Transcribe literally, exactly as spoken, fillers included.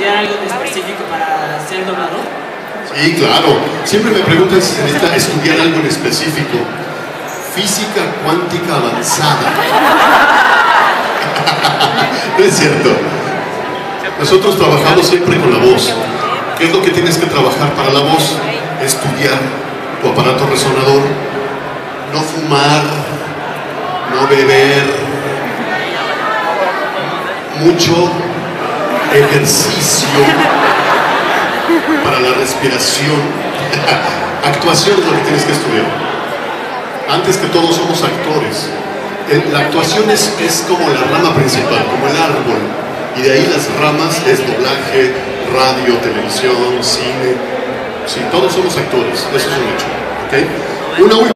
estudiar algo en específico para ser doblador? Sí, claro. Siempre me preguntan si se necesita estudiar algo en específico. Física cuántica avanzada. No es cierto. Nosotros trabajamos siempre con la voz. ¿Qué es lo que tienes que trabajar para la voz? Estudiar tu aparato resonador, no fumar, no beber, mucho ejercicio para la respiración. Actuación es lo que tienes que estudiar. Antes que todo somos actores. La actuación es, es como la rama principal, como el árbol, y de ahí las ramas es doblaje, radio, televisión, cine. Sí, todos somos actores, eso es un hecho. ¿Okay? Una